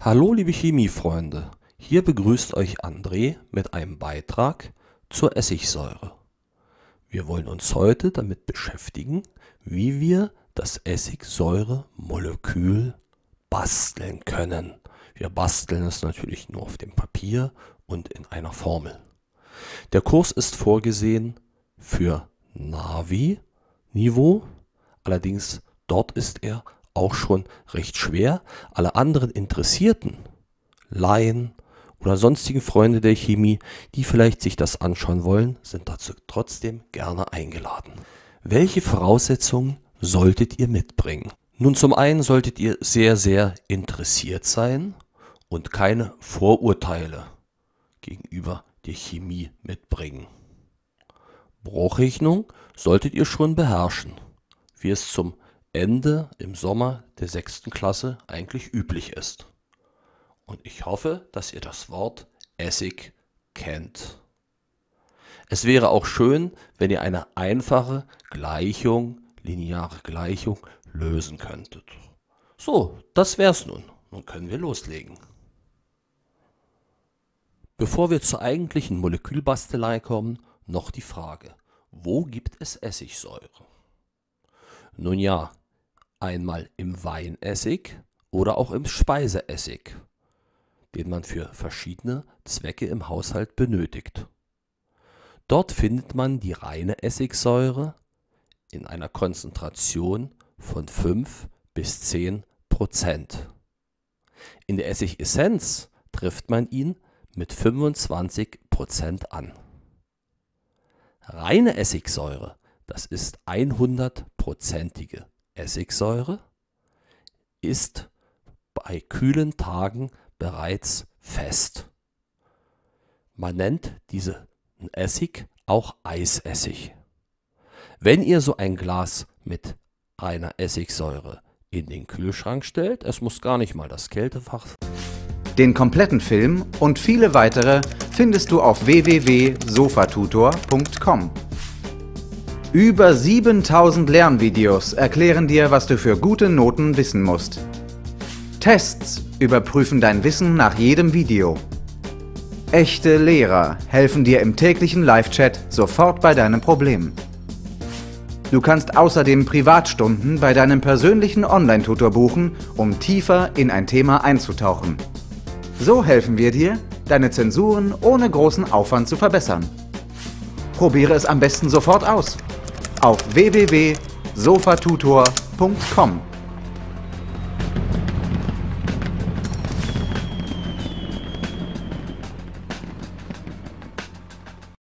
Hallo liebe Chemiefreunde, hier begrüßt euch André mit einem Beitrag zur Essigsäure. Wir wollen uns heute damit beschäftigen, wie wir das Essigsäuremolekül basteln können. Wir basteln es natürlich nur auf dem Papier und in einer Formel. Der Kurs ist vorgesehen für Navi-Niveau, allerdings dort ist er auch schon recht schwer. Alle anderen Interessierten, Laien oder sonstigen Freunde der Chemie, die vielleicht sich das anschauen wollen, sind dazu trotzdem gerne eingeladen. Welche Voraussetzungen solltet ihr mitbringen? Nun, zum einen solltet ihr sehr interessiert sein und keine Vorurteile gegenüber der Chemie mitbringen. Bruchrechnung solltet ihr schon beherrschen, wie es zum Ende im Sommer der 6. Klasse eigentlich üblich ist. Und ich hoffe, dass ihr das Wort Essig kennt. Es wäre auch schön, wenn ihr eine einfache Gleichung, lineare Gleichung, lösen könntet. So, das wär's nun. Nun können wir loslegen. Bevor wir zur eigentlichen Molekülbastelei kommen, noch die Frage: Wo gibt es Essigsäure? Nun ja, einmal im Weinessig oder auch im Speiseessig, den man für verschiedene Zwecke im Haushalt benötigt. Dort findet man die reine Essigsäure in einer Konzentration von 5 bis 10%. In der Essigessenz trifft man ihn mit 25% an. Reine Essigsäure, das ist 100%ige Essigsäure, ist bei kühlen Tagen bereits fest. Man nennt diesen Essig auch Eisessig. Wenn ihr so ein Glas mit reiner Essigsäure in den Kühlschrank stellt, es muss gar nicht mal das Kältefach. Den kompletten Film und viele weitere findest du auf www.sofatutor.com. Über 7000 Lernvideos erklären dir, was du für gute Noten wissen musst. Tests überprüfen dein Wissen nach jedem Video. Echte Lehrer helfen dir im täglichen Live-Chat sofort bei deinem Problem. Du kannst außerdem Privatstunden bei deinem persönlichen Online-Tutor buchen, um tiefer in ein Thema einzutauchen. So helfen wir dir, deine Zensuren ohne großen Aufwand zu verbessern. Probiere es am besten sofort aus. Auf www.sofatutor.com